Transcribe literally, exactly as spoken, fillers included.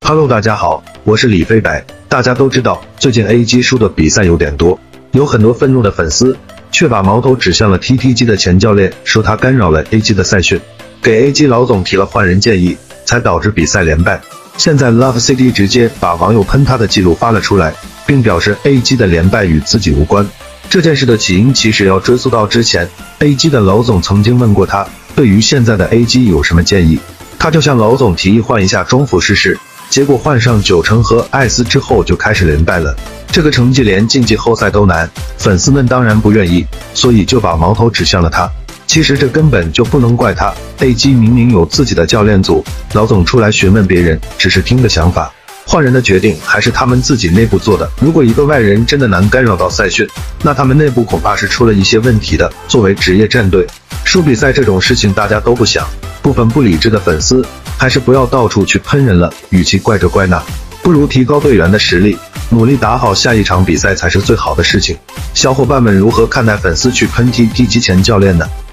Hello， 大家好，我是李飞白。大家都知道，最近 A G 输的比赛有点多，有很多愤怒的粉丝却把矛头指向了 T T G 的前教练，说他干扰了 A G 的赛训，给 A G 老总提了换人建议，才导致比赛连败。现在 Love C D 直接把网友喷他的记录发了出来，并表示 A G 的连败与自己无关。这件事的起因其实要追溯到之前 A G 的老总曾经问过他，对于现在的 A G 有什么建议，他就向老总提议换一下中辅试试。结果换上九成和艾斯之后就开始连败了，这个成绩连晋级后赛都难，粉丝们当然不愿意，所以就把矛头指向了他。其实这根本就不能怪他 ，A G 明明有自己的教练组，老总出来询问别人只是听个想法，换人的决定还是他们自己内部做的。如果一个外人真的难干扰到赛训，那他们内部恐怕是出了一些问题的。作为职业战队，输比赛这种事情大家都不想，部分不理智的粉丝还是不要到处去喷人了，与其怪这怪那，不如提高队员的实力，努力打好下一场比赛才是最好的事情。小伙伴们如何看待粉丝去喷 T T G 前教练呢？